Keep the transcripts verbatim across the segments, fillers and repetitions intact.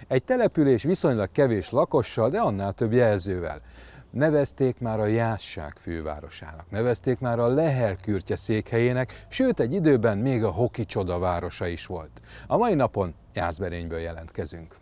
Egy település viszonylag kevés lakossal, de annál több jelzővel. Nevezték már a Jászság fővárosának, nevezték már a Lehel kürtje székhelyének, sőt egy időben még a hoki csodavárosa is volt. A mai napon Jászberényből jelentkezünk.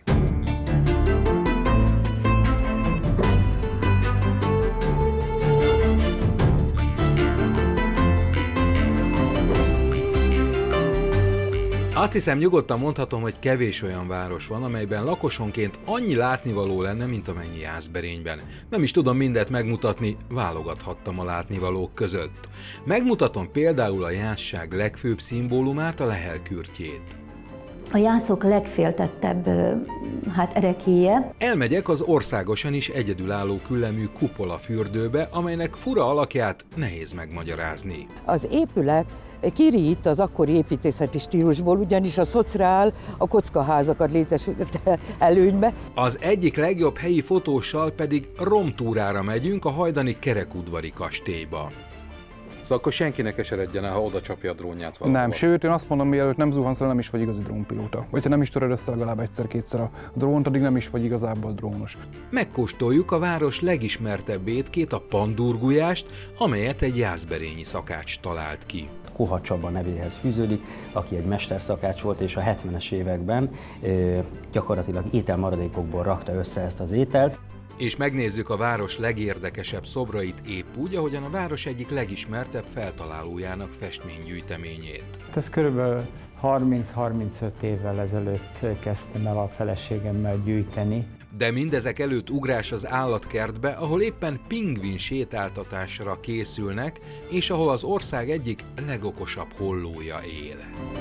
Azt hiszem, nyugodtan mondhatom, hogy kevés olyan város van, amelyben lakosonként annyi látnivaló lenne, mint amennyi Jászberényben. Nem is tudom mindet megmutatni, válogathattam a látnivalók között. Megmutatom például a Jászság legfőbb szimbólumát, a Lehel kürtjét. A jászok legféltettebb hát ereklyéje. Elmegyek az országosan is egyedülálló küllemű kupola fürdőbe, amelynek fura alakját nehéz megmagyarázni. Az épület kirít az akkori építészeti stílusból, ugyanis a szociál a kockaházakat létesítette előnybe. Az egyik legjobb helyi fotóssal pedig romtúrára megyünk a hajdani kerekudvari kastélyba. Szóval akkor senkinek eseredjen el, ha oda csapja a drónját valahol. Nem, sőt, én azt mondom, mielőtt nem zuhansz le, nem is vagy igazi drónpilóta. Vagy ha nem is töröd össze legalább egyszer-kétszer a drónt, addig nem is vagy igazából drónos. Megkóstoljuk a város legismertebb étkét, a pandurgulyást, amelyet egy jászberényi szakács talált ki. Koha Csaba nevéhez fűződik, aki egy mesterszakács volt, és a hetvenes években e, gyakorlatilag ételmaradékokból rakta össze ezt az ételt. És megnézzük a város legérdekesebb szobrait épp úgy, ahogyan a város egyik legismertebb feltalálójának festménygyűjteményét. Ez körülbelül harminc-harmincöt évvel ezelőtt kezdtem el a feleségemmel gyűjteni. De mindezek előtt ugrás az állatkertbe, ahol éppen pingvin sétáltatásra készülnek, és ahol az ország egyik legokosabb hollója él.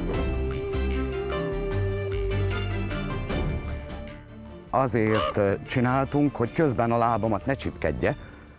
Azért csináltunk, hogy közben a lábamat ne csipkedje,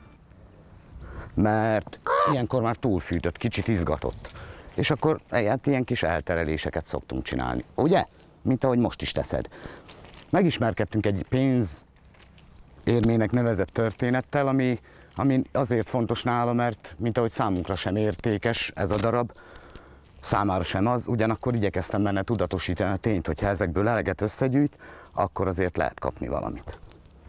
mert ilyenkor már túlfűtött, kicsit izgatott. És akkor hát ilyen kis eltereléseket szoktunk csinálni, ugye? Mint ahogy most is teszed. Megismerkedtünk egy pénzérmének nevezett történettel, ami, ami azért fontos nála, mert mint ahogy számunkra sem értékes ez a darab, számára sem az, ugyanakkor igyekeztem benne tudatosítani a tényt, hogy ha ezekből eleget összegyűjt, akkor azért lehet kapni valamit.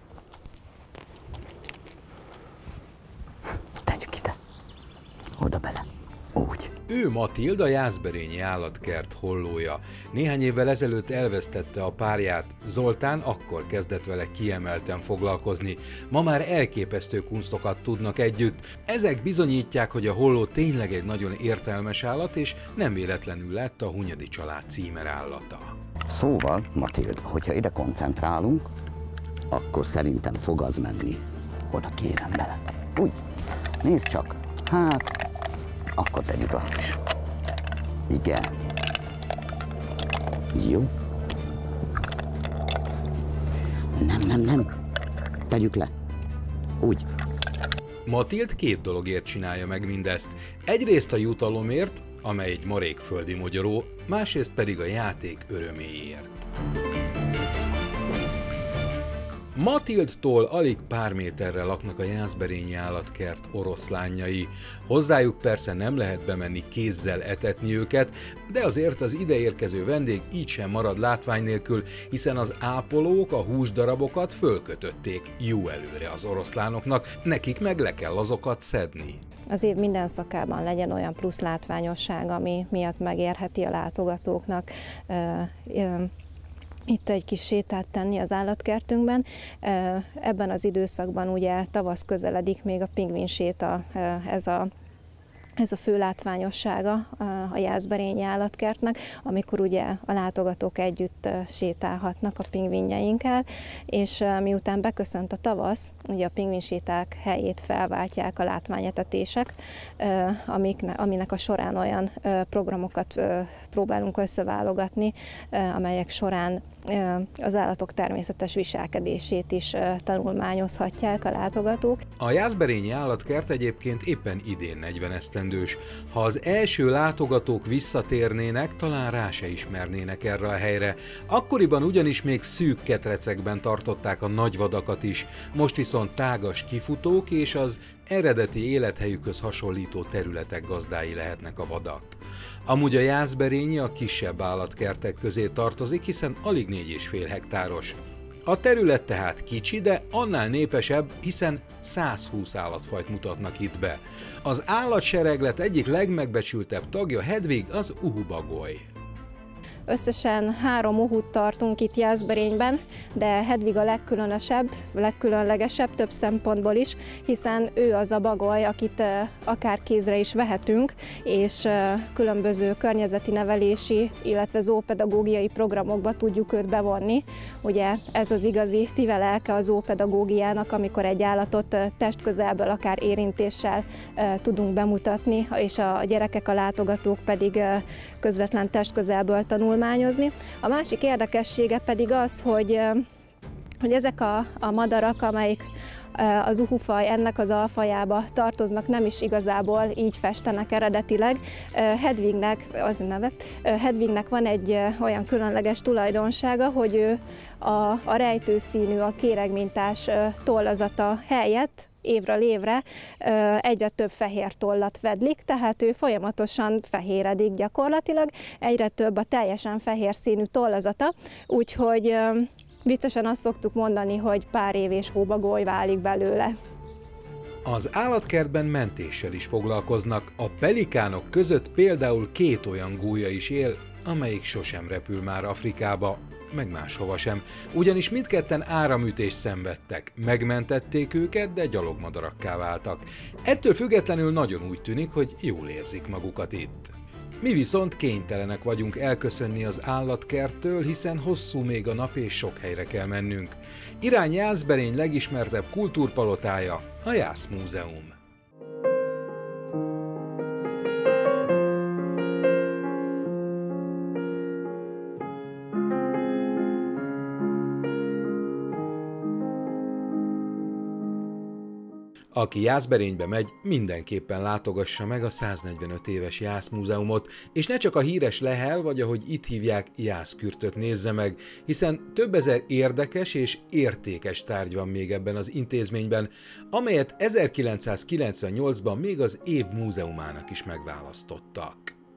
Tegyük ide, oda bele, úgy. Ő Matilda, jászberényi állatkert hollója. Néhány évvel ezelőtt elvesztette a párját, Zoltán akkor kezdett vele kiemelten foglalkozni. Ma már elképesztő kunsztokat tudnak együtt. Ezek bizonyítják, hogy a holló tényleg egy nagyon értelmes állat, és nem véletlenül lett a Hunyadi család címerállata. Szóval, Matilda, hogyha ide koncentrálunk, akkor szerintem fog az menni. Oda kérem bele. Úgy, nézd csak, hát... Akkor tegyük azt is. Igen. Jó. Nem, nem, nem. Tegyük le. Úgy. Matild két dologért csinálja meg mindezt. Egyrészt a jutalomért, amely egy marékföldi mogyoró, másrészt pedig a játék öröméért. Matildtól alig pár méterre laknak a jászberényi állatkert oroszlányai. Hozzájuk persze nem lehet bemenni kézzel etetni őket, de azért az ideérkező vendég így sem marad látvány nélkül, hiszen az ápolók a húsdarabokat fölkötötték jó előre az oroszlánoknak, nekik meg le kell azokat szedni. Az év minden szakában legyen olyan plusz látványosság, ami miatt megérheti a látogatóknak itt egy kis sétát tenni az állatkertünkben. Ebben az időszakban ugye tavasz közeledik, még a pingvin séta, ez a Ez a fő látványossága a jászberényi állatkertnek, amikor ugye a látogatók együtt sétálhatnak a pingvinjeinkkel, és miután beköszönt a tavasz, ugye a pingvinséták helyét felváltják a látványetetések, aminek a során olyan programokat próbálunk összeválogatni, amelyek során az állatok természetes viselkedését is tanulmányozhatják a látogatók. A jászberényi állatkert egyébként éppen idén negyven esztendős. Ha az első látogatók visszatérnének, talán rá se ismernének erre a helyre. Akkoriban ugyanis még szűk ketrecekben tartották a nagyvadakat is, most viszont tágas kifutók és az eredeti élethelyükhöz hasonlító területek gazdái lehetnek a vadak. Amúgy a jászberényi a kisebb állatkertek közé tartozik, hiszen alig négy és fél hektáros. A terület tehát kicsi, de annál népesebb, hiszen százhúsz állatfajt mutatnak itt be. Az állatsereglet egyik legmegbecsültebb tagja Hedvig az uhubagoly. Összesen három uhút tartunk itt Jászberényben, de Hedvig a legkülönösebb, legkülönlegesebb több szempontból is, hiszen ő az a bagoly, akit akár kézre is vehetünk, és különböző környezeti nevelési, illetve zoopedagógiai programokba tudjuk őt bevonni. Ugye ez az igazi szíve-lelke a zoopedagógiának, amikor egy állatot testközelből, akár érintéssel tudunk bemutatni, és a gyerekek, a látogatók pedig közvetlen testközelből tanulmányozni. A másik érdekessége pedig az, hogy, hogy ezek a, a madarak, amelyik az uhufaj ennek az alfajába tartoznak, nem is igazából így festenek eredetileg. Hedvignek, az a neve, Hedvignek van egy olyan különleges tulajdonsága, hogy ő a, a rejtőszínű, a kéregmintás tollazata helyett évről évre egyre több fehér tollat vedlik, tehát ő folyamatosan fehéredik gyakorlatilag, egyre több a teljesen fehér színű tollazata, úgyhogy viccesen azt szoktuk mondani, hogy pár év és hóbagoly válik belőle. Az állatkertben mentéssel is foglalkoznak, a pelikánok között például két olyan gólya is él, amelyik sosem repül már Afrikába, meg máshova sem, ugyanis mindketten áramütést szenvedtek, megmentették őket, de gyalogmadarakká váltak. Ettől függetlenül nagyon úgy tűnik, hogy jól érzik magukat itt. Mi viszont kénytelenek vagyunk elköszönni az állatkerttől, hiszen hosszú még a nap és sok helyre kell mennünk. Irány Jászberény legismertebb kultúrpalotája, a Jászmúzeum. Aki Jászberénybe megy, mindenképpen látogassa meg a száznegyvenöt éves Jászmúzeumot, és ne csak a híres Lehel, vagy ahogy itt hívják, Jászkürtöt nézze meg, hiszen több ezer érdekes és értékes tárgy van még ebben az intézményben, amelyet ezerkilencszázkilencvennyolcban még az év múzeumának is megválasztottak.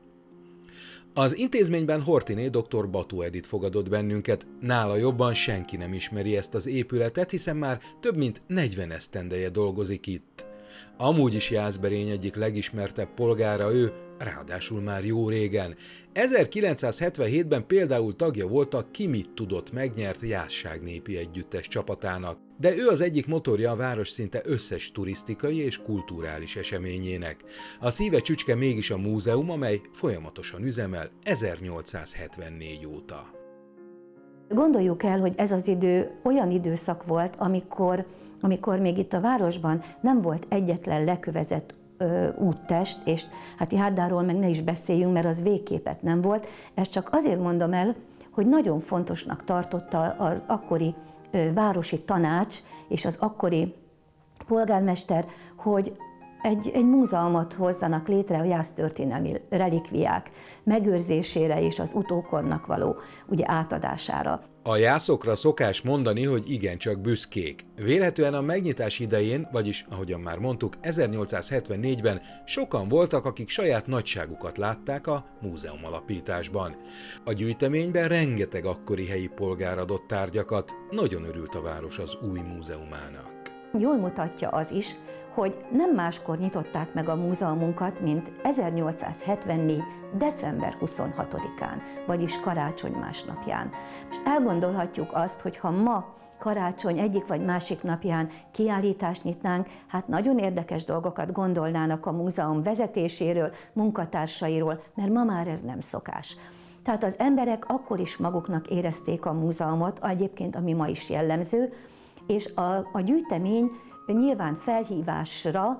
Az intézményben Horthyné dr. Bató Edit fogadott bennünket, nála jobban senki nem ismeri ezt az épületet, hiszen már több mint negyven esztendeje dolgozik itt. Amúgy is Jászberény egyik legismertebb polgára ő, ráadásul már jó régen. ezerkilencszázhetvenhétben például tagja volt a Ki mit tudott megnyert Jászság népi együttes csapatának, de ő az egyik motorja a város szinte összes turisztikai és kulturális eseményének. A szíve csücske mégis a múzeum, amely folyamatosan üzemel ezernyolcszázhetvennégy óta. Gondoljuk el, hogy ez az idő olyan időszak volt, amikor, amikor még itt a városban nem volt egyetlen lekövezett ö, úttest, és hát Járdáról meg ne is beszéljünk, mert az végképet nem volt. Ezt csak azért mondom el, hogy nagyon fontosnak tartotta az akkori ö, városi tanács és az akkori polgármester, hogy Egy, egy múzeumot hozzanak létre a jásztörténelmi relikviák megőrzésére és az utókornak való ugye, átadására. A jászokra szokás mondani, hogy igencsak büszkék. Vélhetően a megnyitás idején, vagyis ahogyan már mondtuk, ezernyolcszázhetvennégyben sokan voltak, akik saját nagyságukat látták a múzeum alapításban. A gyűjteményben rengeteg akkori helyi polgár adott tárgyakat, nagyon örült a város az új múzeumának. Jól mutatja az is, hogy nem máskor nyitották meg a múzeumunkat, mint ezernyolcszázhetvennégy. december huszonhatodikán, vagyis karácsony másnapján. Most elgondolhatjuk azt, hogy ha ma karácsony egyik vagy másik napján kiállítást nyitnánk, hát nagyon érdekes dolgokat gondolnának a múzeum vezetéséről, munkatársairól, mert ma már ez nem szokás. Tehát az emberek akkor is maguknak érezték a múzeumot, egyébként ami ma is jellemző, és a, a gyűjtemény nyilván felhívásra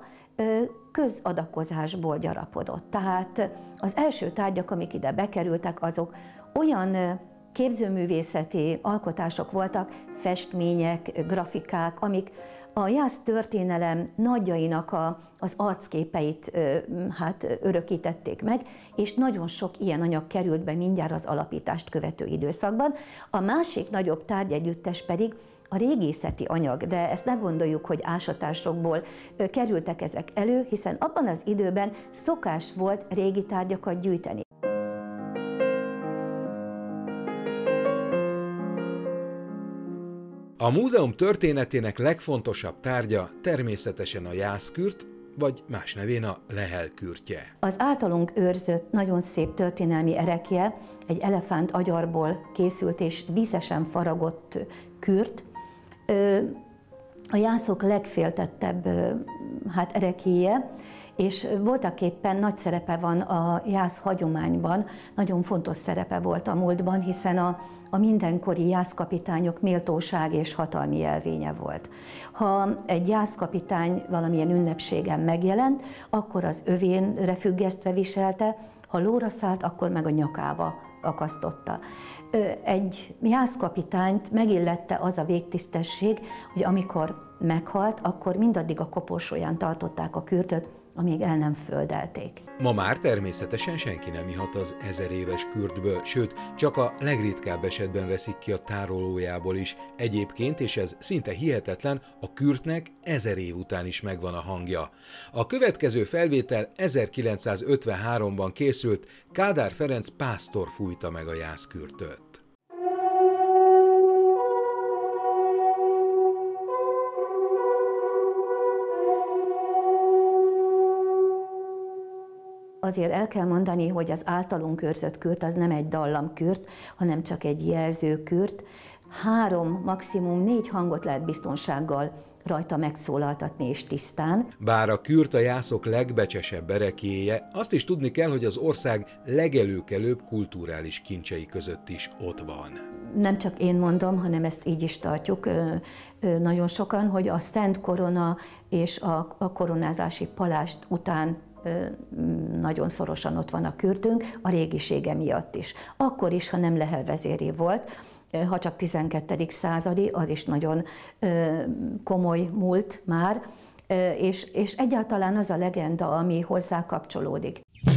közadakozásból gyarapodott. Tehát az első tárgyak, amik ide bekerültek, azok olyan képzőművészeti alkotások voltak, festmények, grafikák, amik a jásztörténelem nagyjainak a, az arcképeit hát, örökítették meg, és nagyon sok ilyen anyag került be mindjárt az alapítást követő időszakban. A másik nagyobb tárgyegyüttes pedig a régészeti anyag, de ezt ne gondoljuk, hogy ásatásokból kerültek ezek elő, hiszen abban az időben szokás volt régi tárgyakat gyűjteni. A múzeum történetének legfontosabb tárgya természetesen a jászkürt, vagy más nevén a lehelkürtje. Az általunk őrzött nagyon szép történelmi erekje egy elefánt agyarból készült és díszesen faragott kürt. A jászok legféltettebb hát ereklyéje, és voltaképpen nagy szerepe van a jász hagyományban, nagyon fontos szerepe volt a múltban, hiszen a, a mindenkori jászkapitányok méltóság és hatalmi jelvénye volt. Ha egy jászkapitány valamilyen ünnepségen megjelent, akkor az övénre függesztve viselte, ha lóra szállt, akkor meg a nyakába akasztotta. Egy jászkapitányt megillette az a végtisztesség, hogy amikor meghalt, akkor mindaddig a koporsóján tartották a kürtöt, amíg el nem földelték. Ma már természetesen senki nem ihat az ezer éves kürtből, sőt, csak a legritkább esetben veszik ki a tárolójából is. Egyébként, és ez szinte hihetetlen, a kürtnek ezer év után is megvan a hangja. A következő felvétel ezerkilencszázötvenháromban készült, Kádár Ferenc pásztor fújta meg a jászkürtöt. Azért el kell mondani, hogy az általunk őrzött kürt az nem egy dallamkürt, hanem csak egy jelzőkürt. Három, maximum négy hangot lehet biztonsággal rajta megszólaltatni és tisztán. Bár a kürt a jászok legbecsesebb ereklyéje, azt is tudni kell, hogy az ország legelőkelőbb kulturális kincsei között is ott van. Nem csak én mondom, hanem ezt így is tartjuk nagyon sokan, hogy a Szent Korona és a, a koronázási palást után nagyon szorosan ott van a kürtünk, a régisége miatt is. Akkor is, ha nem Lehel vezérév volt, ha csak tizenkettedik századi, az is nagyon komoly múlt már, és, és egyáltalán az a legenda, ami hozzá kapcsolódik.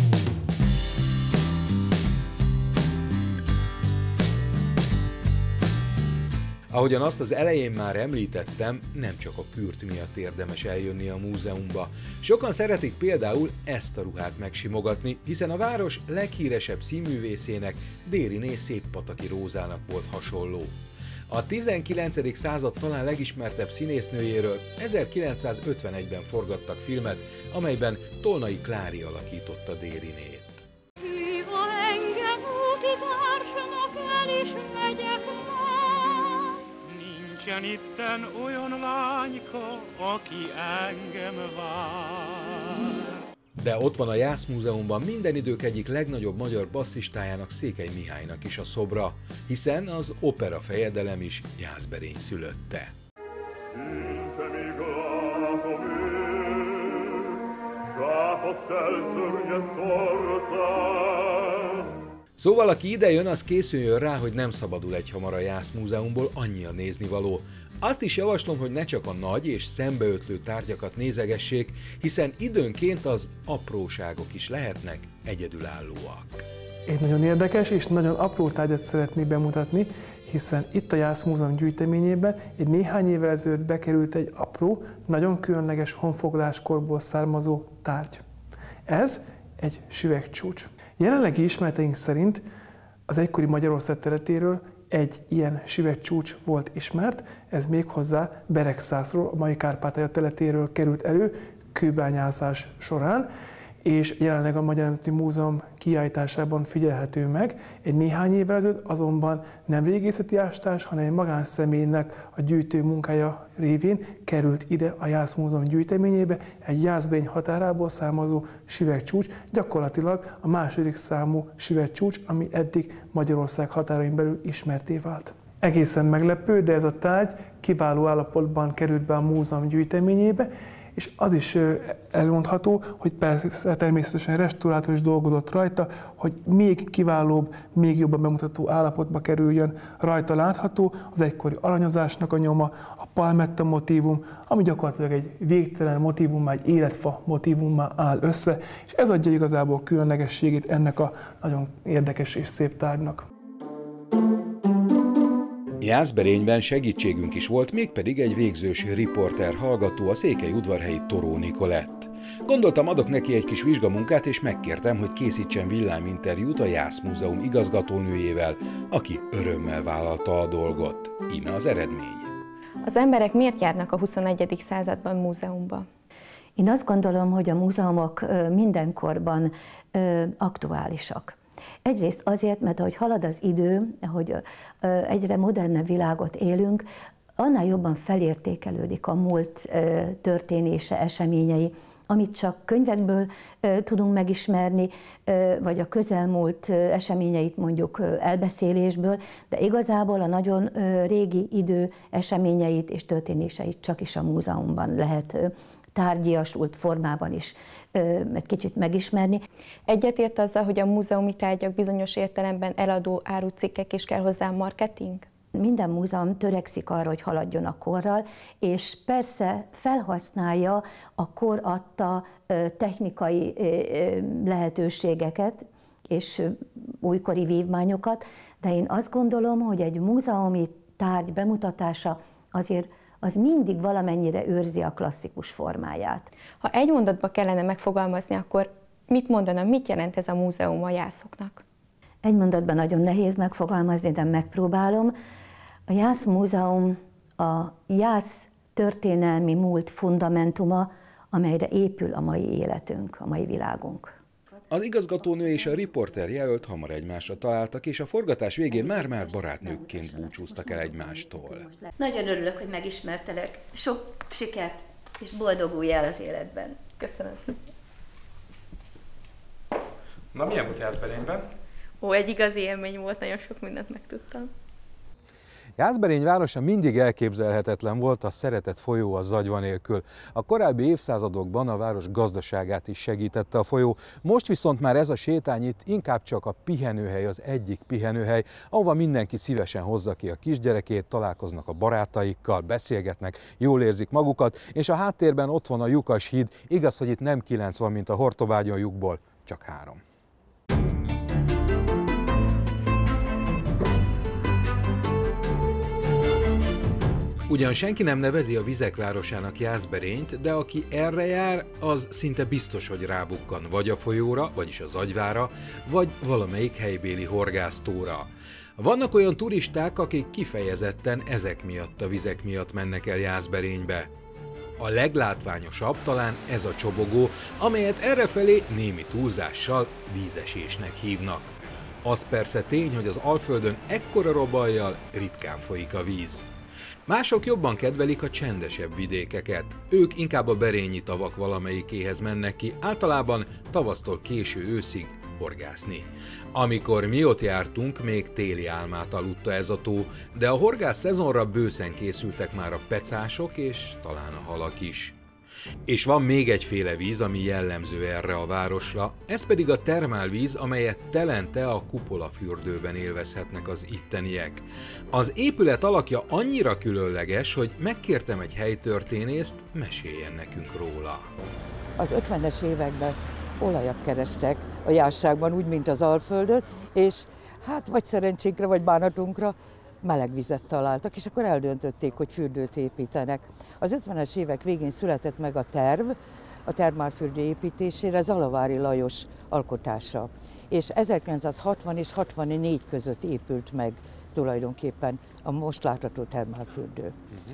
Ahogyan azt az elején már említettem, nem csak a kürt miatt érdemes eljönni a múzeumba. Sokan szeretik például ezt a ruhát megsimogatni, hiszen a város leghíresebb színművészének, Dériné Székpataki Rózának volt hasonló. A tizenkilencedik század talán legismertebb színésznőjéről ezerkilencszázötvenegyben forgattak filmet, amelyben Tolnai Klári alakította Dérinét. Hívva engem úti társnak, el is megyek már. Nincsen itten olyan lányka, aki engem vár. De ott van a Jászmúzeumban minden idők egyik legnagyobb magyar basszistájának, Székely Mihálynak is a szobra, hiszen az opera fejedelem is Jászberény szülötte. Szóval aki ide jön, az készüljön rá, hogy nem szabadul egyhamar a Jászmúzeumból, annyi a néznivaló. Azt is javaslom, hogy ne csak a nagy és szembeötlő tárgyakat nézegessék, hiszen időnként az apróságok is lehetnek egyedülállóak. Egy nagyon érdekes és nagyon apró tárgyat szeretnék bemutatni, hiszen itt a Jászmúzeum gyűjteményében egy néhány évvel ezelőtt bekerült egy apró, nagyon különleges honfoglaláskorból származó tárgy. Ez egy süvegcsúcs. Jelenlegi ismereteink szerint az egykori Magyarország területéről egy ilyen süvegcsúcs volt ismert, ez méghozzá Beregszászról, a mai Kárpátalja területéről került elő kőbányászás során, és jelenleg a Magyar Nemzeti Múzeum kiállításában figyelhető meg. Egy néhány évvel ezelőtt azonban nem régészeti ásatás, hanem egy magánszemélynek a gyűjtő munkája révén került ide a Jászmúzeum gyűjteményébe egy Jászberény határából származó süvegcsúcs, gyakorlatilag a második számú süvegcsúcs, ami eddig Magyarország határain belül ismertté vált. Egészen meglepő, de ez a tárgy kiváló állapotban került be a múzeum gyűjteményébe, és az is elmondható, hogy persze természetesen restaurátor is dolgozott rajta, hogy még kiválóbb, még jobban bemutató állapotba kerüljön. Rajta látható az egykori aranyozásnak a nyoma, a palmetta motívum, ami gyakorlatilag egy végtelen motívummá, egy életfa motívummá áll össze, és ez adja igazából különlegességét ennek a nagyon érdekes és szép tárgynak. Jászberényben segítségünk is volt, mégpedig egy végzős riporter hallgató, a székelyudvarhelyi Toró Nikolett. Gondoltam, adok neki egy kis vizsgamunkát, és megkértem, hogy készítsen villáminterjút a Jászmúzeum igazgatónőjével, aki örömmel vállalta a dolgot. Íme az eredmény. Az emberek miért járnak a huszonegyedik században múzeumba? Én azt gondolom, hogy a múzeumok mindenkorban aktuálisak. Egyrészt azért, mert ahogy halad az idő, hogy egyre modernebb világot élünk, annál jobban felértékelődik a múlt történése, eseményei, amit csak könyvekből tudunk megismerni, vagy a közelmúlt eseményeit mondjuk elbeszélésből, de igazából a nagyon régi idő eseményeit és történéseit csak is a múzeumban lehet tárgyiasult formában is egy kicsit megismerni. Egyetért azzal, hogy a múzeumi tárgyak bizonyos értelemben eladó árucikkek is kell hozzá marketing? Minden múzeum törekszik arra, hogy haladjon a korral, és persze felhasználja a kor adta technikai lehetőségeket és újkori vívmányokat, de én azt gondolom, hogy egy múzeumi tárgy bemutatása azért az mindig valamennyire őrzi a klasszikus formáját. Ha egy mondatba kellene megfogalmazni, akkor mit mondana, mit jelent ez a múzeum a jászoknak? Egy mondatban nagyon nehéz megfogalmazni, de megpróbálom. A Jász Múzeum a Jász történelmi múlt fundamentuma, amelyre épül a mai életünk, a mai világunk. Az igazgatónő és a riporter jelölt hamar egymásra találtak, és a forgatás végén már-már barátnőkként búcsúztak el egymástól. Nagyon örülök, hogy megismertelek. Sok sikert és boldogulj el az életben. Köszönöm szépen. Na, milyen volt Jászberényben? Ó, egy igazi élmény volt, nagyon sok mindent megtudtam. Jászberény városa mindig elképzelhetetlen volt a szeretett folyó a Zagyva nélkül. A korábbi évszázadokban a város gazdaságát is segítette a folyó, most viszont már ez a sétány itt inkább csak a pihenőhely, az egyik pihenőhely, ahova mindenki szívesen hozza ki a kisgyerekét, találkoznak a barátaikkal, beszélgetnek, jól érzik magukat, és a háttérben ott van a Lyukas híd, igaz, hogy itt nem kilenc van, mint a Hortobágyon lyukból, csak három. Ugyan senki nem nevezi a vizek városának Jászberényt, de aki erre jár, az szinte biztos, hogy rábukkan vagy a folyóra, vagyis az Zagyvára, vagy valamelyik helybéli horgásztóra. Vannak olyan turisták, akik kifejezetten ezek miatt a vizek miatt mennek el Jászberénybe. A leglátványosabb talán ez a csobogó, amelyet errefelé némi túlzással vízesésnek hívnak. Az persze tény, hogy az Alföldön ekkora robajjal ritkán folyik a víz. Mások jobban kedvelik a csendesebb vidékeket. Ők inkább a berényi tavak valamelyikéhez mennek ki, általában tavasztól késő őszig horgászni. Amikor mi ott jártunk, még téli álmát aludta ez a tó, de a horgász szezonra bőszen készültek már a pecások és talán a halak is. És van még egyféle víz, ami jellemző erre a városra, ez pedig a termálvíz, amelyet telente a kupolafürdőben élvezhetnek az itteniek. Az épület alakja annyira különleges, hogy megkértem egy helytörténészt, meséljen nekünk róla. Az ötvenes években olajat kerestek a Jászságban, úgy, mint az Alföldön, és hát vagy szerencsénkre, vagy bánatunkra meleg vizet találtak, és akkor eldöntötték, hogy fürdőt építenek. Az ötvenes évek végén született meg a terv a termálfürdő építésére, Zalavári Lajos alkotása. És ezerkilencszázhatvan és hatvannégy között épült meg tulajdonképpen a most látható termálfürdő.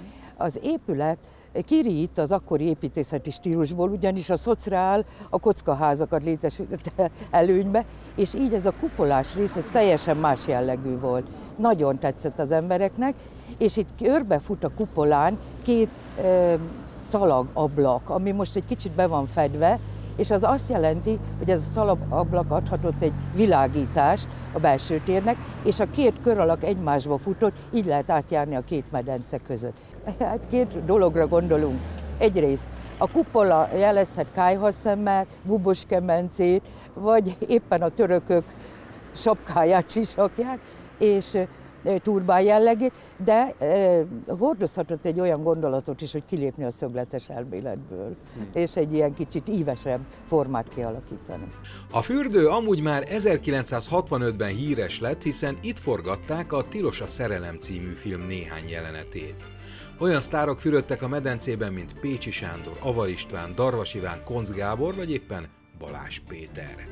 Az épület kirít az akkori építészeti stílusból, ugyanis a szociál a kockaházakat létesítette előnybe, és így ez a kupolás rész, ez teljesen más jellegű volt. Nagyon tetszett az embereknek, és itt körbefut a kupolán két e, szalagablak, ami most egy kicsit be van fedve, és az azt jelenti, hogy ez a szalagablak adhatott egy világítást a belső térnek, és a két kör alak egymásba futott, így lehet átjárni a két medence között. Hát két dologra gondolunk. Egyrészt a kupola jelezhet kályhaszemmel, buboskemencét, vagy éppen a törökök sapkáját, sisakját, és turbán jellegét, de e, hordozhatott egy olyan gondolatot is, hogy kilépni a szögletes elméletből, hmm. és egy ilyen kicsit ívesebb formát kialakítani. A fürdő amúgy már ezerkilencszázhatvanötben híres lett, hiszen itt forgatták a Tilos a szerelem című film néhány jelenetét. Olyan sztárok fürödtek a medencében, mint Pécsi Sándor, Avar István, Darvas Iván, Koncz Gábor, vagy éppen Balázs Péter.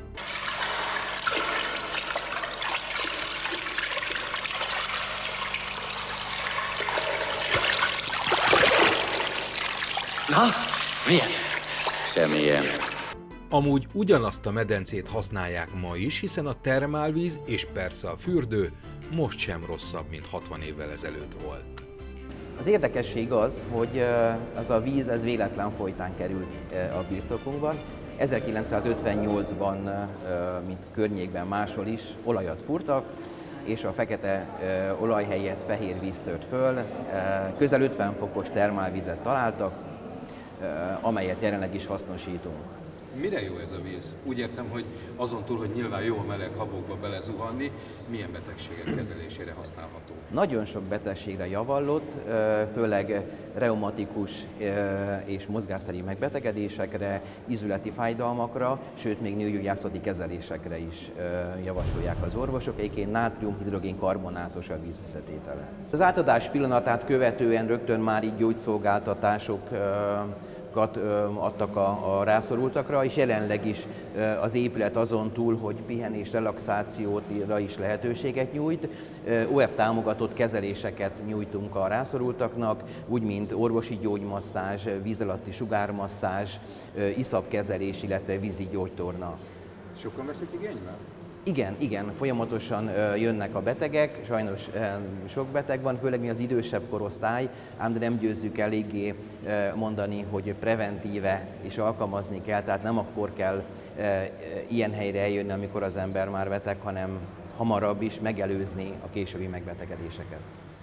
Na, milyen? Semmilyen. Amúgy ugyanazt a medencét használják ma is, hiszen a termálvíz és persze a fürdő most sem rosszabb, mint hatvan évvel ezelőtt volt. Az érdekesség az, hogy az a víz ez véletlen folytán került a birtokunkban. ezerkilencszázötvennyolcban, mint környékben máshol is, olajat fúrtak, és a fekete olaj helyett fehér víz tört föl. Közel ötven fokos termálvizet találtak, amelyet jelenleg is hasznosítunk. Mire jó ez a víz? Úgy értem, hogy azon túl, hogy nyilván jó a meleg habokba belezuhanni, milyen betegségek kezelésére használható? Nagyon sok betegségre javallott, főleg reumatikus és mozgásszeri megbetegedésekre, ízületi fájdalmakra, sőt még nőgyógyászati kezelésekre is javasolják az orvosok, egyébként nátrium-hidrogén-karbonátos a víz visszatétele. Az átadás pillanatát követően rögtön már így gyógyszolgáltatások adtak a, a rászorultakra, és jelenleg is az épület azon túl, hogy pihenés, relaxációra is lehetőséget nyújt, o e pé támogatott kezeléseket nyújtunk a rászorultaknak, úgy mint orvosi gyógymasszázs, víz alatti sugármasszázs, iszapkezelés, illetve vízi gyógytorna. Sokan veszik igénybe? Igen, igen, folyamatosan jönnek a betegek, sajnos sok beteg van, főleg mi az idősebb korosztály, ám de nem győzzük eléggé mondani, hogy preventíve is alkalmazni kell, tehát nem akkor kell ilyen helyre eljönni, amikor az ember már beteg, hanem hamarabb is megelőzni a későbbi megbetegedéseket.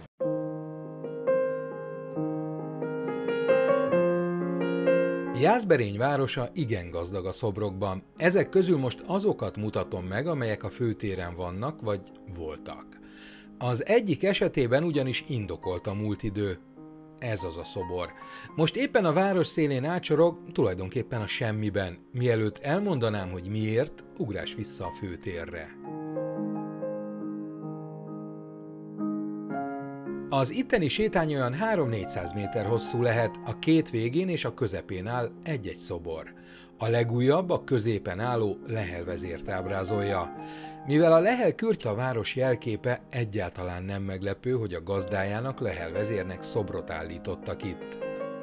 Jászberény városa igen gazdag a szobrokban. Ezek közül most azokat mutatom meg, amelyek a főtéren vannak, vagy voltak. Az egyik esetében ugyanis indokolt a múlt idő. Ez az a szobor. Most éppen a város szélén átsorog, tulajdonképpen a semmiben. Mielőtt elmondanám, hogy miért, ugrás vissza a főtérre. Az itteni sétány olyan három-négyszáz méter hosszú lehet, a két végén és a közepén áll egy-egy szobor. A legújabb, a középen álló Lehel vezért ábrázolja. Mivel a Lehel kürt a város jelképe, egyáltalán nem meglepő, hogy a gazdájának, Lehel vezérnek szobrot állítottak itt.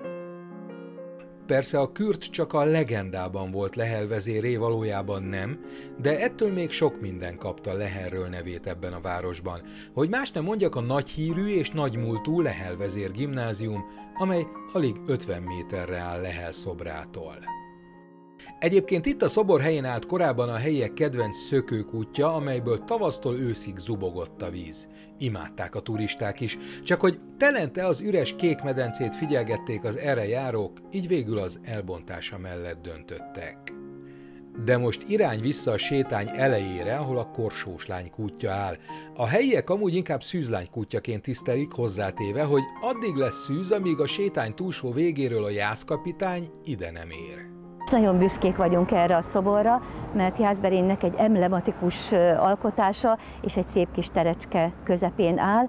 Persze a kürt csak a legendában volt Lehel vezéré, valójában nem, de ettől még sok minden kapta Lehelről nevét ebben a városban. Hogy más nem mondjak, a nagyhírű és nagymúltú Lehel vezér gimnázium, amely alig ötven méterre áll Lehel szobrától. Egyébként itt a szobor helyén állt korábban a helyiek kedvenc szökőkútja, amelyből tavasztól őszig zubogott a víz. Imádták a turisták is, csak hogy telente az üres kék medencét figyelgették az erre járók, így végül az elbontása mellett döntöttek. De most irány vissza a sétány elejére, ahol a Korsós lány kútja áll. A helyiek amúgy inkább szűzlány kútjaként tisztelik, hozzátéve, hogy addig lesz szűz, amíg a sétány túlsó végéről a jászkapitány ide nem ér. Nagyon büszkék vagyunk erre a szoborra, mert Jászberénynek egy emblematikus alkotása és egy szép kis terecske közepén áll.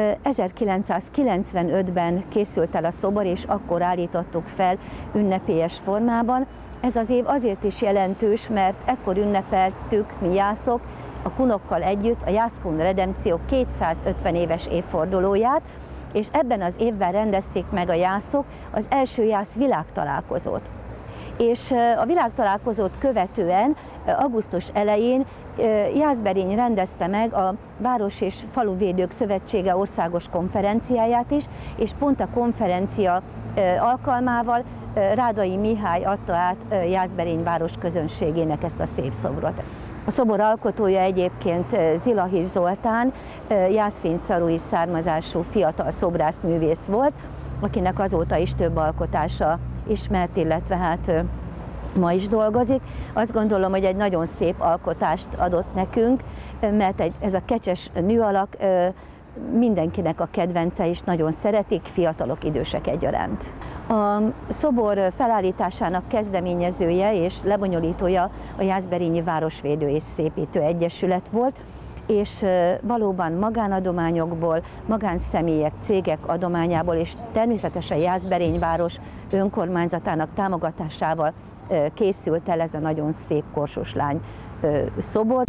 ezerkilencszázkilencvenötben készült el a szobor, és akkor állítottuk fel ünnepélyes formában. Ez az év azért is jelentős, mert ekkor ünnepeltük mi jászok a kunokkal együtt a Jász-kun redempció kétszázötven éves évfordulóját, és ebben az évben rendezték meg a jászok az első jász világtalálkozót. És a világtalálkozót követően augusztus elején Jászberény rendezte meg a Város- és Faluvédők Szövetsége országos konferenciáját is, és pont a konferencia alkalmával Rádai Mihály adta át Jászberény város közönségének ezt a szép szobrot. A szobor alkotója egyébként Zilahi Zoltán, jászfényszarui származású fiatal szobrászművész volt, akinek azóta is több alkotása ismert, illetve hát ma is dolgozik. Azt gondolom, hogy egy nagyon szép alkotást adott nekünk, mert egy, ez a kecses nőalak mindenkinek a kedvence, és nagyon szeretik, fiatalok, idősek egyaránt. A szobor felállításának kezdeményezője és lebonyolítója a Jászberényi Városvédő és Szépítő Egyesület volt, és valóban magánadományokból, magánszemélyek, cégek adományából, és természetesen Jászberény város önkormányzatának támogatásával készült el ez a nagyon szép Korsós lány szobor.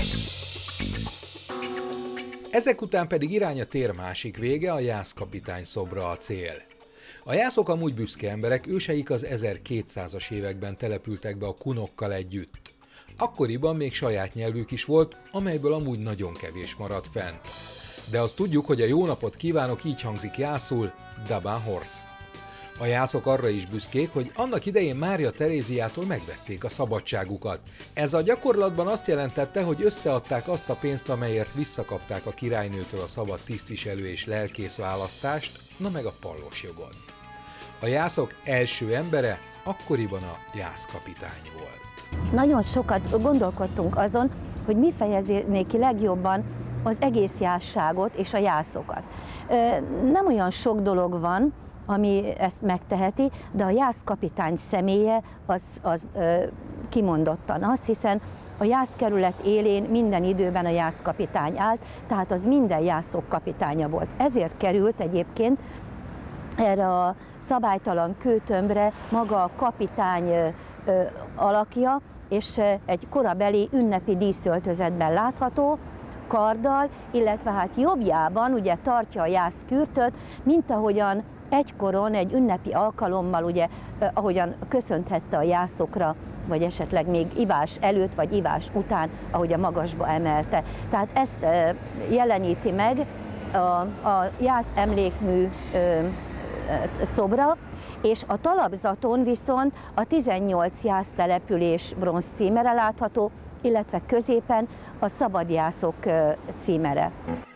Ezek után pedig irány a tér másik vége, a Jászkapitány szobra a cél. A jászok amúgy büszke emberek, őseik az ezerkétszázas években települtek be a kunokkal együtt. Akkoriban még saját nyelvük is volt, amelyből amúgy nagyon kevés maradt fent. De azt tudjuk, hogy a jó napot kívánok így hangzik jászul, Dabán Horsz. A jászok arra is büszkék, hogy annak idején Mária Teréziától megvették a szabadságukat. Ez a gyakorlatban azt jelentette, hogy összeadták azt a pénzt, amelyért visszakapták a királynőtől a szabad tisztviselő és lelkész választást, na meg a pallosjogot. A jászok első embere akkoriban a jászkapitány volt. Nagyon sokat gondolkodtunk azon, hogy mi fejezné ki legjobban az egész jászságot és a jászokat. Nem olyan sok dolog van, ami ezt megteheti, de a jászkapitány személye az, az ö, kimondottan az, hiszen a jászkerület élén minden időben a jászkapitány állt, tehát az minden jászok kapitánya volt. Ezért került egyébként erre a szabálytalan kőtömbre maga a kapitány ö, ö, alakja, és egy korabeli ünnepi díszöltözetben látható, karddal, illetve hát jobbjában ugye tartja a jászkürtöt, mint ahogyan egykoron egy ünnepi alkalommal, ugye, eh, ahogyan köszönthette a jászokra, vagy esetleg még ivás előtt, vagy ivás után, ahogy a magasba emelte. Tehát ezt eh, jeleníti meg a, a jász emlékmű eh, szobra, és a talapzaton viszont a tizennyolc jász település bronz címere látható, illetve középen a szabadjászok eh, címere.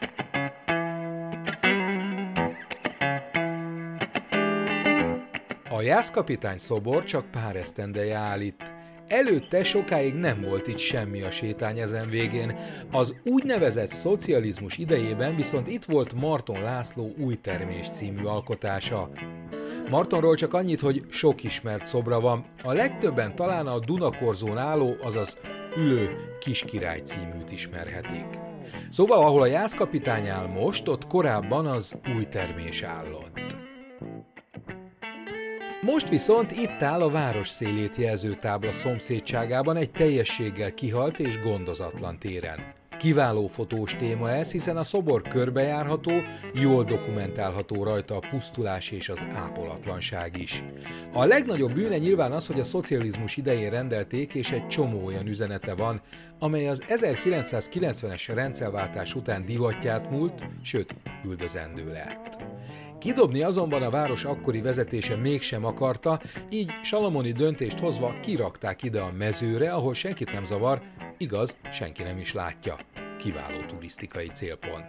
A jászkapitány szobor csak pár esztendeje áll itt. Előtte sokáig nem volt itt semmi a sétány ezen végén. Az úgynevezett szocializmus idejében viszont itt volt Marton László Újtermés című alkotása. Martonról csak annyit, hogy sok ismert szobra van, a legtöbben talán a Dunakorzón álló, azaz Ülő Kiskirály címűt ismerhetik. Szóval ahol a jászkapitány áll most, ott korábban az Újtermés állott. Most viszont itt áll a város szélét jelző tábla szomszédságában egy teljességgel kihalt és gondozatlan téren. Kiváló fotós téma ez, hiszen a szobor körbejárható, jól dokumentálható rajta a pusztulás és az ápolatlanság is. A legnagyobb bűne nyilván az, hogy a szocializmus idején rendelték, és egy csomó olyan üzenete van, amely az ezerkilencszázkilencvenes rendszerváltás után divatját múlt, sőt, üldözendő lett. Kidobni azonban a város akkori vezetése mégsem akarta, így salamoni döntést hozva kirakták ide a mezőre, ahol senkit nem zavar, igaz, senki nem is látja. Kiváló turisztikai célpont.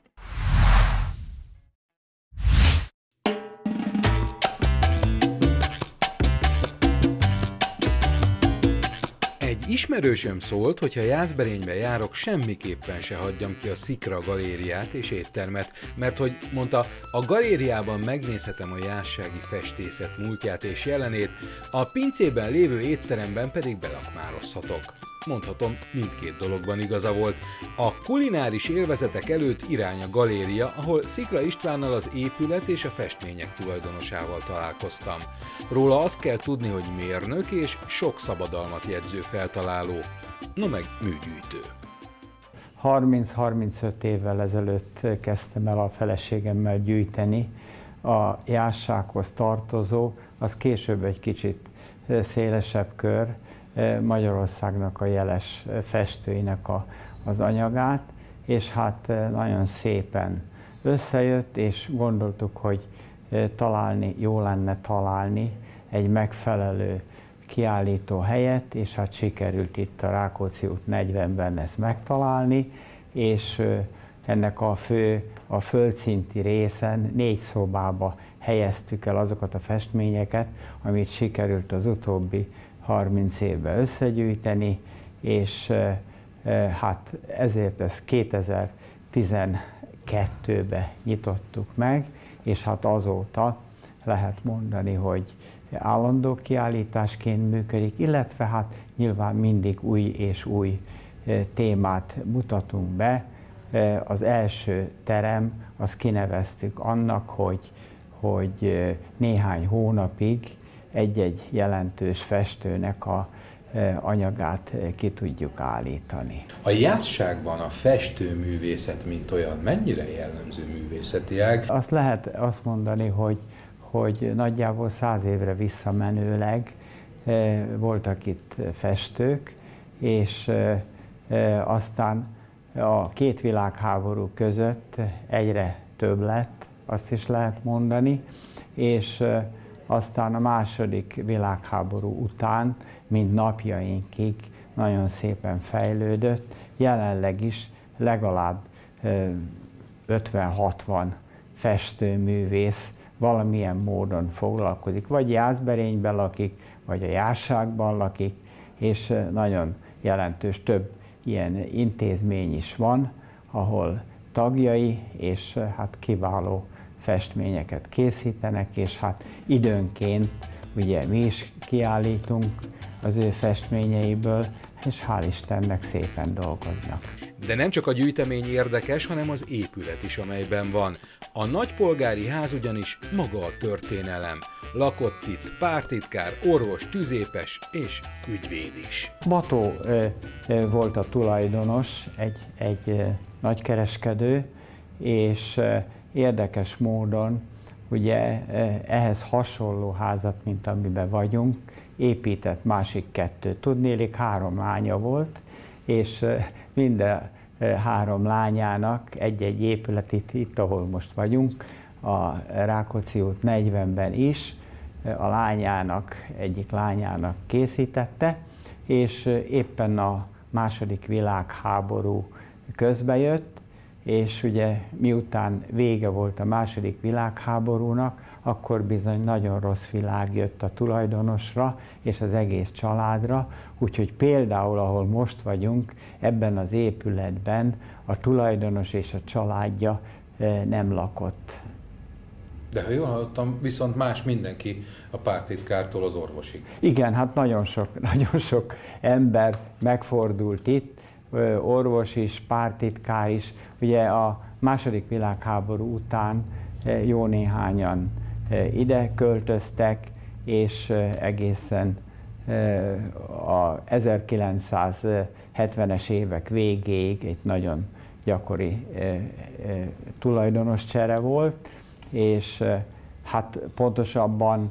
Egy ismerősöm szólt, hogy ha Jászberénybe járok, semmiképpen se hagyjam ki a Szikra galériát és éttermet, mert hogy mondta, a galériában megnézhetem a jászsági festészet múltját és jelenét, a pincében lévő étteremben pedig belakmározhatok. Mondhatom, mindkét dologban igaza volt. A kulináris élvezetek előtt irány a galéria, ahol Szikra Istvánnal, az épület és a festmények tulajdonosával találkoztam. Róla azt kell tudni, hogy mérnök és sok szabadalmat jegyző feltaláló, no meg műgyűjtő. harminc-harmincöt évvel ezelőtt kezdtem el a feleségemmel gyűjteni a jászsághoz tartozó, az később egy kicsit szélesebb kör, Magyarországnak a jeles festőinek a, az anyagát, és hát nagyon szépen összejött, és gondoltuk, hogy találni, jó lenne találni egy megfelelő kiállító helyet, és hát sikerült itt a Rákóczi út negyvenben ezt megtalálni, és ennek a fő, a földszinti részen négy szobába helyeztük el azokat a festményeket, amit sikerült az utóbbi harminc évben összegyűjteni, és hát ezért ezt kétezer-tizenkettőben nyitottuk meg, és hát azóta lehet mondani, hogy állandó kiállításként működik, illetve hát nyilván mindig új és új témát mutatunk be. Az első terem, azt kineveztük annak, hogy, hogy néhány hónapig egy-egy jelentős festőnek a anyagát ki tudjuk állítani. A jászságban a festőművészet, mint olyan, mennyire jellemző művészeti ág? Azt lehet azt mondani, hogy, hogy nagyjából száz évre visszamenőleg voltak itt festők, és aztán a két világháború között egyre több lett, azt is lehet mondani, és aztán a második világháború után, mint napjainkig nagyon szépen fejlődött, jelenleg is legalább ötven-hatvan festőművész valamilyen módon foglalkozik, vagy Jászberényben lakik, vagy a Jásságban lakik, és nagyon jelentős több ilyen intézmény is van, ahol tagjai, és hát kiváló festményeket készítenek, és hát időnként ugye mi is kiállítunk az ő festményeiből, és hál' Istennek szépen dolgoznak. De nem csak a gyűjtemény érdekes, hanem az épület is, amelyben van. A nagypolgári ház ugyanis maga a történelem. Lakott itt pártitkár, orvos, tüzépes és ügyvéd is. Bató volt a tulajdonos, egy, egy nagykereskedő, és érdekes módon ugye ehhez hasonló házat, mint amiben vagyunk, épített másik kettő. Tudnélik, három lánya volt, és minden három lányának egy-egy épület itt, itt, ahol most vagyunk, a Rákóczi út negyvenben is a lányának, egyik lányának készítette, és éppen a második világháború közbejött, és ugye miután vége volt a második világháborúnak, akkor bizony nagyon rossz világ jött a tulajdonosra és az egész családra, úgyhogy például, ahol most vagyunk, ebben az épületben a tulajdonos és a családja nem lakott. De ha jól hallottam, viszont más mindenki a pártitkártól az orvosig. Igen, hát nagyon sok, nagyon sok ember megfordult itt, orvos is, pártitkár is. Ugye a második világháború után jó néhányan ide költöztek, és egészen a ezerkilencszázhetvenes évek végéig egy nagyon gyakori tulajdonoscsere volt, és hát pontosabban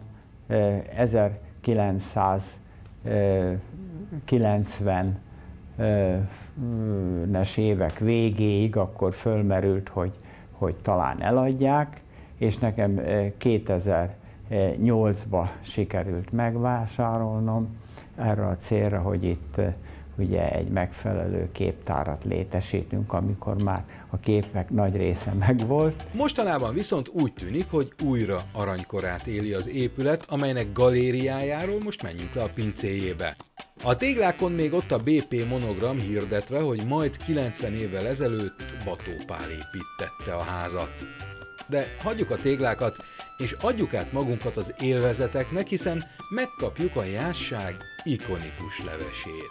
ezerkilencszázkilencvenes évek végéig akkor fölmerült, hogy, hogy talán eladják, és nekem kétezer-nyolcban sikerült megvásárolnom erre a célra, hogy itt ugye egy megfelelő képtárat létesítünk, amikor már a képek nagy része megvolt. Mostanában viszont úgy tűnik, hogy újra aranykorát éli az épület, amelynek galériájáról most menjünk le a pincéjébe. A téglákon még ott a bé pé monogram hirdetve, hogy majd kilencven évvel ezelőtt Bató Pál építtette a házat. De hagyjuk a téglákat, és adjuk át magunkat az élvezeteknek, hiszen megkapjuk a Jászság ikonikus levesét.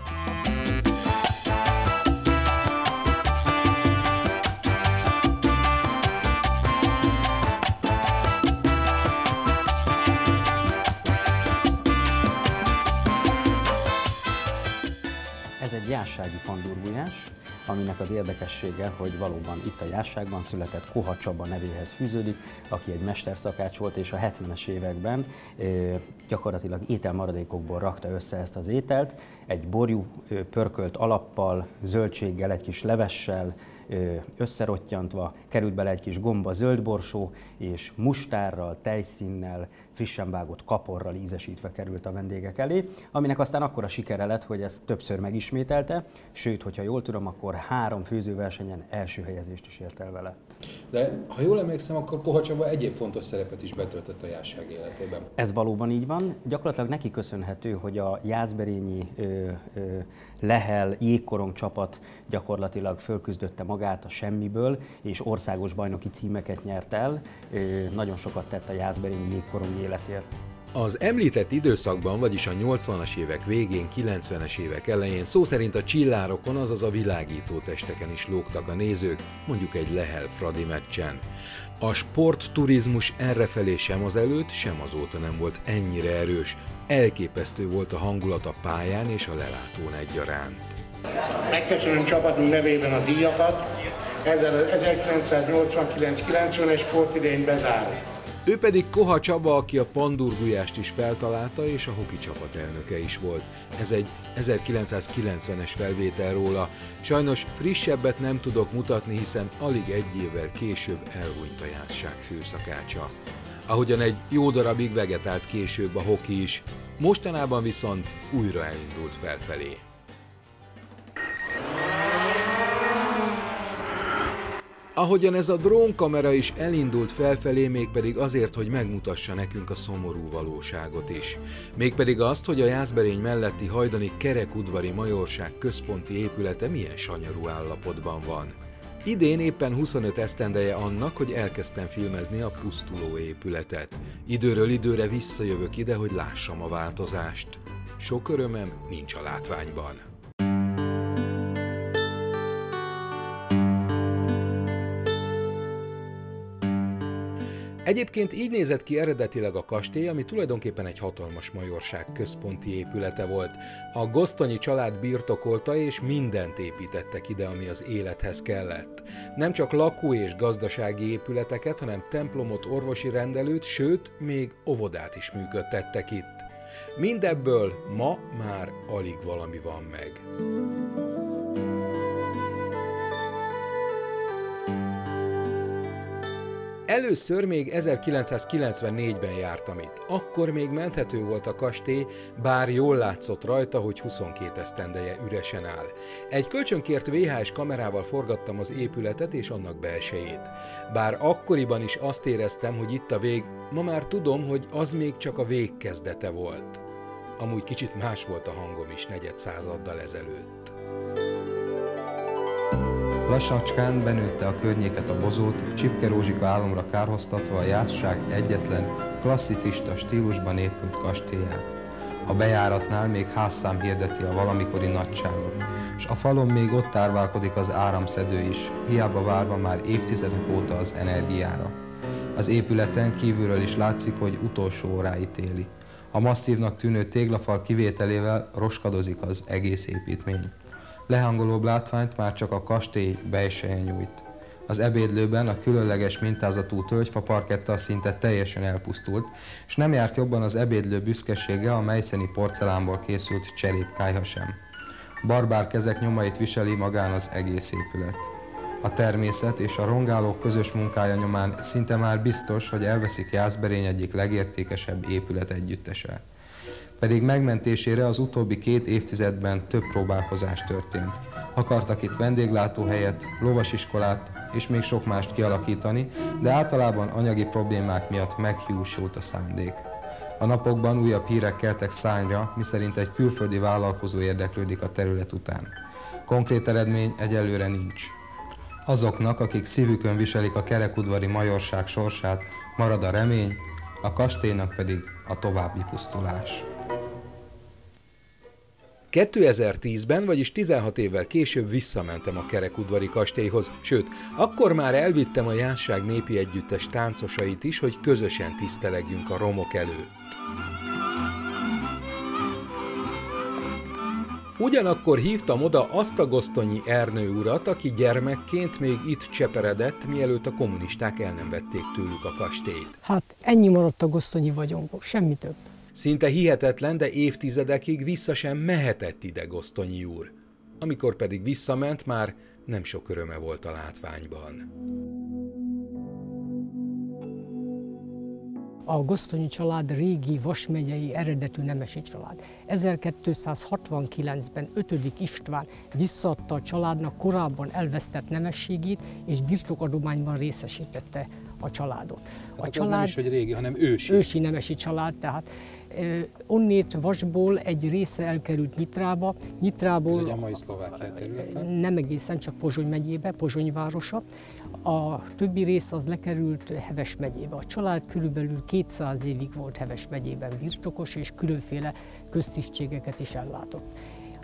Ez egy jászsági pandurgulyás, aminek az érdekessége, hogy valóban itt a Jászságban született Koha Csaba nevéhez fűződik, aki egy mesterszakács volt, és a hetvenes években e, gyakorlatilag ételmaradékokból rakta össze ezt az ételt, egy borjú e, pörkölt alappal, zöldséggel, egy kis levessel, e, összerottyantva, került bele egy kis gomba zöldborsó, és mustárral, tejszínnel, frissen vágott kaporral ízesítve került a vendégek elé, aminek aztán akkora sikere lett, hogy ezt többször megismételte, sőt, hogyha jól tudom, akkor három főzőversenyen első helyezést is ért el vele. De ha jól emlékszem, akkor Koha Csaba egyéb fontos szerepet is betöltött a Jászság életében. Ez valóban így van. Gyakorlatilag neki köszönhető, hogy a jászberényi ö, ö, Lehel jégkorong csapat gyakorlatilag fölküzdötte magát a semmiből, és országos bajnoki címeket nyert el. Ö, nagyon sokat tett a jászberényi jégkorong életért. Az említett időszakban, vagyis a nyolcvanas évek végén, kilencvenes évek elején szó szerint a csillárokon, azaz a világító testeken is lógtak a nézők, mondjuk egy Lehel-Fradi meccsen. A sportturizmus errefelé sem az előtt, sem azóta nem volt ennyire erős. Elképesztő volt a hangulat a pályán és a lelátón egyaránt. Megköszönöm csapatunk nevében a díjakat, ezzel az ezerkilencszáznyolcvankilenc kilencvenes sportidény bezár. Ő pedig Koha Csaba, aki a pandurgulyást is feltalálta, és a hoki csapat elnöke is volt. Ez egy ezerkilencszázkilencvenes felvétel róla. Sajnos frissebbet nem tudok mutatni, hiszen alig egy évvel később elhunyt a jászság főszakácsa. Ahogyan egy jó darabig vegetált később a hoki is, mostanában viszont újra elindult felfelé. Ahogyan ez a drónkamera is elindult felfelé, mégpedig azért, hogy megmutassa nekünk a szomorú valóságot is. Mégpedig azt, hogy a Jászberény melletti hajdani kerekudvari majorság központi épülete milyen sanyarú állapotban van. Idén éppen huszonöt esztendeje annak, hogy elkezdtem filmezni a pusztuló épületet. Időről időre visszajövök ide, hogy lássam a változást. Sok örömem nincs a látványban. Egyébként így nézett ki eredetileg a kastély, ami tulajdonképpen egy hatalmas majorság központi épülete volt. A Gosztonyi család birtokolta, és mindent építettek ide, ami az élethez kellett. Nem csak lakó- és gazdasági épületeket, hanem templomot, orvosi rendelőt, sőt, még óvodát is működtettek itt. Mindebből ma már alig valami van meg. Először még ezerkilencszázkilencvennégyben jártam itt. Akkor még menthető volt a kastély, bár jól látszott rajta, hogy huszonkét esztendeje üresen áll. Egy kölcsönkért vé há es kamerával forgattam az épületet és annak belsejét. Bár akkoriban is azt éreztem, hogy itt a vég, ma már tudom, hogy az még csak a vég kezdete volt. Amúgy kicsit más volt a hangom is negyed századdal ezelőtt. Lassacskán benőtte a környéket a bozót, Csipke Rózsika álomra kárhoztatva a jászság egyetlen, klasszicista stílusban épült kastélyát. A bejáratnál még házszám hirdeti a valamikori nagyságot, s a falon még ott árválkodik az áramszedő is, hiába várva már évtizedek óta az energiára. Az épületen kívülről is látszik, hogy utolsó óráit éli. A masszívnak tűnő téglafal kivételével roskadozik az egész építmény. Lehangolóbb látványt már csak a kastély belseje nyújt. Az ebédlőben a különleges mintázatú tölgyfa parketta szinte teljesen elpusztult, és nem járt jobban az ebédlő büszkesége a meiszeni porcelánból készült cserépkályha sem. Barbár kezek nyomait viseli magán az egész épület. A természet és a rongálók közös munkája nyomán szinte már biztos, hogy elveszik Jászberény egyik legértékesebb épület együttese. Pedig megmentésére az utóbbi két évtizedben több próbálkozás történt. Akartak itt vendéglátóhelyet, lovasiskolát és még sok mást kialakítani, de általában anyagi problémák miatt meghiúsult a szándék. A napokban újabb hírek keltek szárnyra, miszerint egy külföldi vállalkozó érdeklődik a terület után. Konkrét eredmény egyelőre nincs. Azoknak, akik szívükön viselik a kerekudvari majorság sorsát, marad a remény, a kastélynak pedig a további pusztulás. kétezer-tízben, vagyis tizenhat évvel később visszamentem a kerekudvari kastélyhoz, sőt, akkor már elvittem a Jászság népi együttes táncosait is, hogy közösen tisztelegjünk a romok előtt. Ugyanakkor hívtam oda azt a Gosztonyi Ernő urat, aki gyermekként még itt cseperedett, mielőtt a kommunisták el nem vették tőlük a kastélyt. Hát ennyi maradt a gosztonyi vagyonból, semmi több. Szinte hihetetlen, de évtizedekig vissza sem mehetett ide Gosztonyi úr. Amikor pedig visszament, már nem sok öröme volt a látványban. A Gosztonyi család régi Vas megyei eredetű nemesi család. ezerkétszázhatvankilencben ötödik István visszaadta a családnak korábban elvesztett nemességét, és birtokadományban részesítette a családot. A család nem is, hogy régi, hanem ősi. Ősi nemesi család, tehát eh, onnét Vasból egy része elkerült Nyitrába. Nyitrából ez ugye a mai Szlovákia területen? Nem egészen, csak Pozsony megyébe, Pozsony városa. A többi rész az lekerült Heves megyébe. A család körülbelül kétszáz évig volt Heves megyében birtokos, és különféle köztisztségeket is ellátott.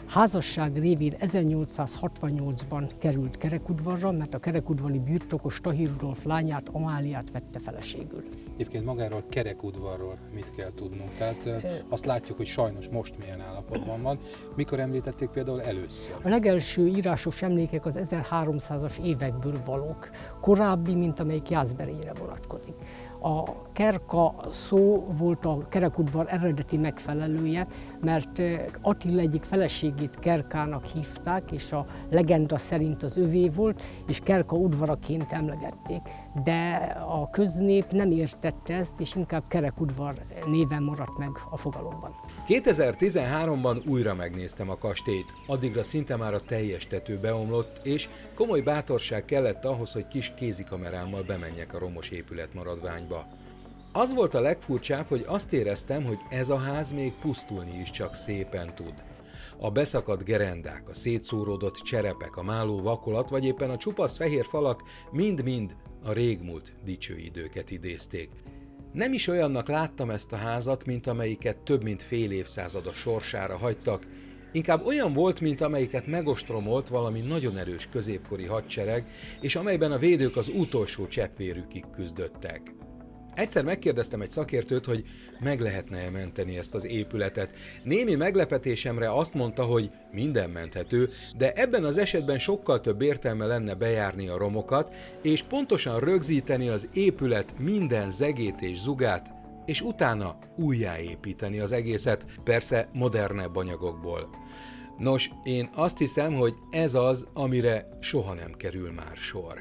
Házasság révén ezernyolcszázhatvannyolcban került Kerekudvarra, mert a kerekudvari birtokos Tahir Rudolf lányát, Amáliát vette feleségül. Egyébként magáról Kerekudvarról mit kell tudnunk? Tehát azt látjuk, hogy sajnos most milyen állapotban van. Mikor említették például először? A legelső írásos emlékek az ezerháromszázas évekből valók, korábbi, mint amelyik Jászberényre vonatkozik. A Kerka szó volt a Kerekudvar eredeti megfelelője, mert Attila egyik feleségét Kerkának hívták, és a legenda szerint az övé volt, és Kerka udvaraként emlegették. De a köznép nem értette ezt, és inkább Kerekudvar néven maradt meg a fogalomban. kétezer-tizenháromban újra megnéztem a kastélyt, addigra szinte már a teljes tető beomlott, és komoly bátorság kellett ahhoz, hogy kis kézikamerámmal bemenjek a romos épület maradványba. Az volt a legfurcsább, hogy azt éreztem, hogy ez a ház még pusztulni is csak szépen tud. A beszakadt gerendák, a szétszóródott cserepek, a máló vakolat, vagy éppen a csupasz fehér falak mind-mind a régmúlt dicső időket idézték. Nem is olyannak láttam ezt a házat, mint amelyiket több mint fél évszázad a sorsára hagytak, inkább olyan volt, mint amelyiket megostromolt valami nagyon erős középkori hadsereg, és amelyben a védők az utolsó cseppvérükig küzdöttek. Egyszer megkérdeztem egy szakértőt, hogy meg lehetne-e menteni ezt az épületet. Némi meglepetésemre azt mondta, hogy minden menthető, de ebben az esetben sokkal több értelme lenne bejárni a romokat, és pontosan rögzíteni az épület minden zegét és zugát, és utána újjáépíteni az egészet, persze modernebb anyagokból. Nos, én azt hiszem, hogy ez az, amire soha nem kerül már sor.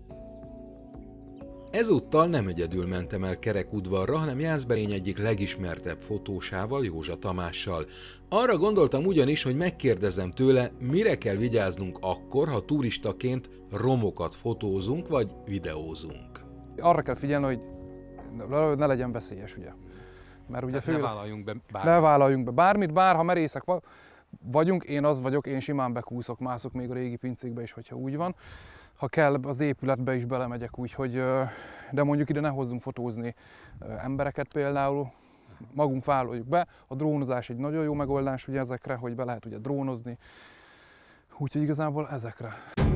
Ezúttal nem egyedül mentem el Kerekudvarra, hanem Jászberény egyik legismertebb fotósával, Józsa Tamással. Arra gondoltam ugyanis, hogy megkérdezem tőle, mire kell vigyáznunk akkor, ha turistaként romokat fotózunk vagy videózunk. Arra kell figyelni, hogy ne legyen veszélyes, ugye. Mert ugye fő... ne vállaljunk be bármit. Ne vállaljunk be bármit, bár ha merészek vagyunk, én az vagyok, én simán bekúszok, mászok még a régi pincékbe is, hogyha úgy van. Ha kell, az épületbe is belemegyek, úgyhogy, de mondjuk ide ne hozzunk fotózni embereket például, magunk vállaljuk be. A drónozás egy nagyon jó megoldás ugye ezekre, hogy be lehet ugye drónozni, úgyhogy igazából ezekre.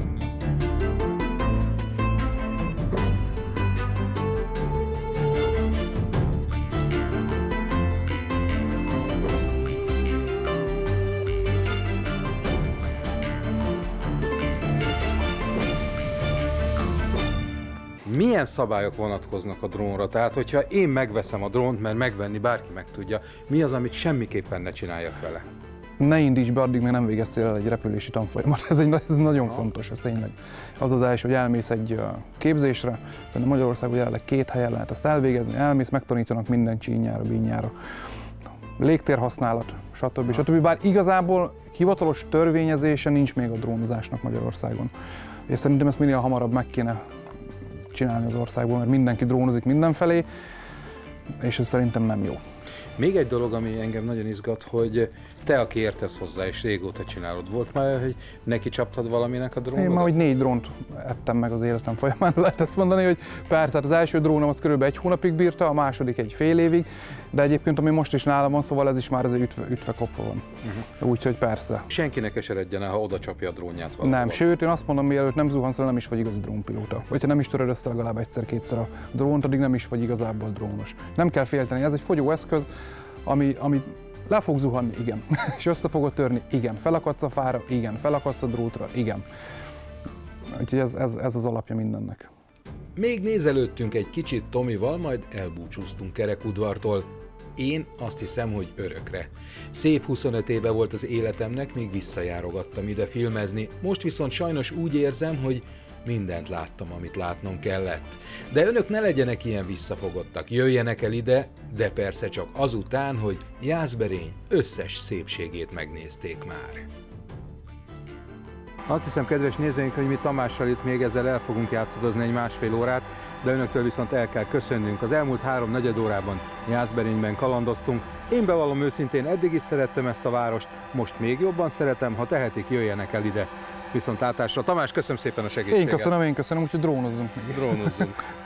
Milyen szabályok vonatkoznak a drónra? Tehát, hogyha én megveszem a drónt, mert megvenni bárki meg tudja, mi az, amit semmiképpen ne csináljak vele? Ne indíts be, addig még nem végeztél el egy repülési tanfolyamat. Ez, egy, ez nagyon ha. fontos, ez tényleg. Az az első, hogy elmész egy képzésre, de Magyarországon jelenleg két helyen lehet ezt elvégezni, elmész, megtanítanak minden csínyára, bínyára. Légtérhasználat, stb. stb. Bár igazából hivatalos törvényezése nincs még a drónozásnak Magyarországon. És szerintem ezt minél hamarabb meg kéne csinálni az országból, mert mindenki drónozik mindenfelé, és ez szerintem nem jó. Még egy dolog, ami engem nagyon izgat, hogy te, aki értesz hozzá, és régóta csinálod, volt már, hogy neki csaptad valaminek a drónodat? Én már hogy négy drónt ettem meg az életem folyamán, lehet ezt mondani, hogy persze, az első drónom az körülbelül egy hónapig bírta, a második egy fél évig, de egyébként ami most is nálam van, szóval ez is már az ütve, ütve kopva van. Uh-huh. Úgyhogy persze. Senkinek eseredjen el, ha oda csapja a drónját valahol. Nem, sőt, én azt mondom, mielőtt nem zuhansz le, nem is vagy igazi drónpilóta. Vagy ha nem is töröd össze legalább egyszer-kétszer a drónt, addig nem is vagy igazából drónos. Nem kell félteni, ez egy fogyóeszköz, ami, ami le fog zuhanni, igen. És össze fogod törni, igen. Felakadsz a fára, igen. Felakadsz a drótra, igen. Úgyhogy ez, ez, ez az alapja mindennek. Még nézelődtünk egy kicsit Tomival, majd elbúcsúztunk Kerekudvartól. Én azt hiszem, hogy örökre. Szép huszonöt éve volt az életemnek, még visszajárogattam ide filmezni. Most viszont sajnos úgy érzem, hogy mindent láttam, amit látnom kellett. De önök ne legyenek ilyen visszafogottak, jöjjenek el ide, de persze csak azután, hogy Jászberény összes szépségét megnézték már. Azt hiszem, kedves nézőink, hogy mi Tamással itt még ezzel el fogunk játszadozni egy másfél órát, de önöktől viszont el kell köszönnünk. Az elmúlt három negyed órában Jászberényben kalandoztunk. Én bevallom őszintén, eddig is szerettem ezt a várost, most még jobban szeretem, ha tehetik, jöjjenek el ide. Viszontlátásra. Tamás, köszönöm szépen a segítséget. Én köszönöm, én köszönöm, úgyhogy drónozzunk még. Drónozzunk.